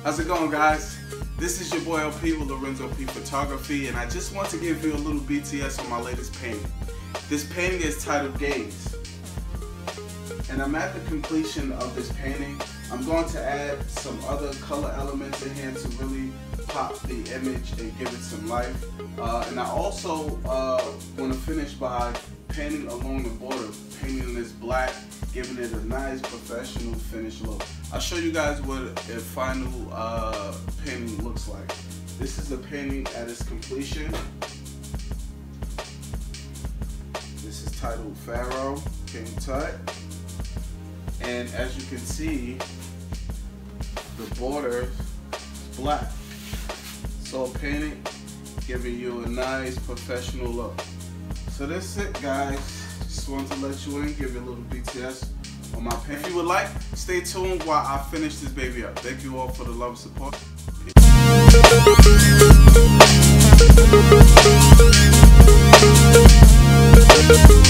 How's it going, guys? This is your boy LP with Lorenzo P Photography, and I just want to give you a little BTS on my latest painting. This painting is titled Gaze, and I'm at the completion of this painting. I'm going to add some other color elements in here to really pop the image and give it some life. And I also want to finish by painting along the border, painting this black, giving it a nice professional finished look. I'll show you guys what a final painting looks like. This is the painting at its completion. This is titled Pharaoh, King Tut. And as you can see, the border is black. So painting, giving you a nice professional look. So that's it, guys. Just wanted to let you in, give you a little BTS on my painting. If you would like, stay tuned while I finish this baby up. Thank you all for the love and support. Peace.